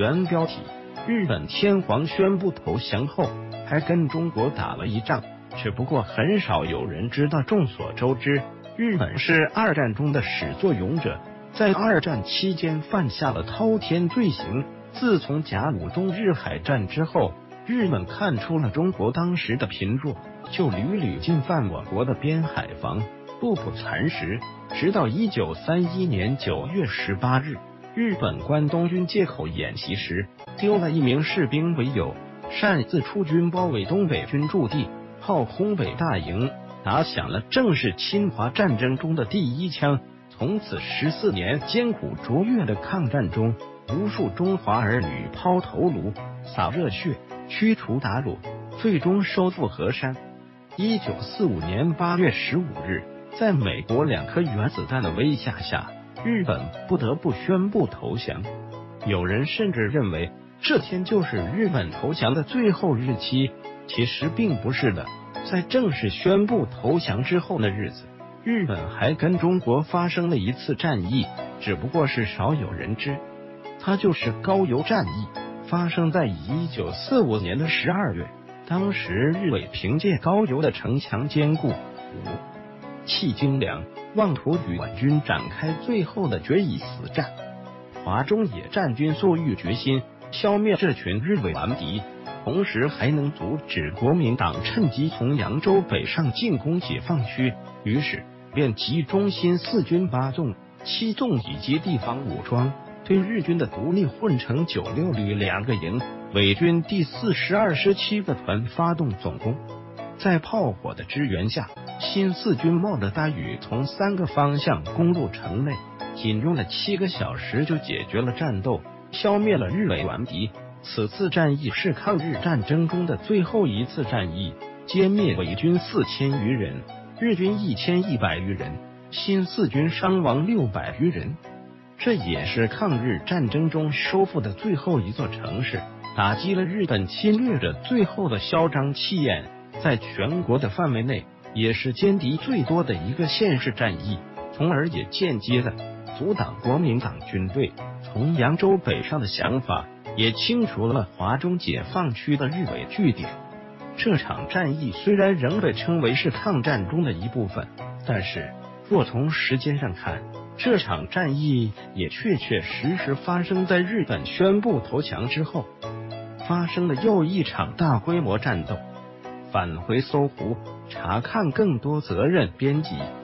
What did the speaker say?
原标题：日本天皇宣布投降后，还跟中国打了一仗。只不过很少有人知道，众所周知，日本是二战中的始作俑者，在二战期间犯下了滔天罪行。自从甲午中日海战之后，日本看出了中国当时的贫弱，就屡屡进犯我国的边海防，步步蚕食。直到1931年9月18日，日本关东军借口演习时丢了一名士兵为由，擅自出军包围东北军驻地，炮轰北大营，打响了正式侵华战争中的第一枪。从此14年艰苦卓越的抗战中，无数中华儿女抛头颅、洒热血，驱除鞑虏，最终收复河山。1945年8月15日，在美国2颗原子弹的威吓下，日本不得不宣布投降。有人甚至认为这天就是日本投降的最后日期，其实并不是的。在正式宣布投降之后的日子，日本还跟中国发生了一次战役，只不过是少有人知，它就是高邮战役，发生在1945年的12月。当时日伪凭借高邮的城墙坚固、武器精良，妄图与皖军展开最后的决一死战。华中野战军素欲决心消灭这群日伪顽敌，同时还能阻止国民党趁机从扬州北上进攻解放区，于是便集中新四军8纵、7纵以及地方武装，对日军的独立混成96旅2个营、伪军第42师7个团发动总攻。在炮火的支援下，新四军冒着大雨从3个方向攻入城内，仅用了7个小时就解决了战斗，消灭了日伪顽敌。此次战役是抗日战争中的最后一次战役，歼灭伪军4000余人，日军1100余人，新四军伤亡600余人。这也是抗日战争中收复的最后一座城市，打击了日本侵略者最后的嚣张气焰。在全国的范围内，也是歼敌最多的一个县市战役，从而也间接的阻挡国民党军队从扬州北上的想法，也清除了华中解放区的日伪据点。这场战役虽然仍被称为是抗战中的一部分，但是若从时间上看，这场战役也确确实实发生在日本宣布投降之后。发生了又一场大规模战斗。返回搜狐，查看更多责任编辑。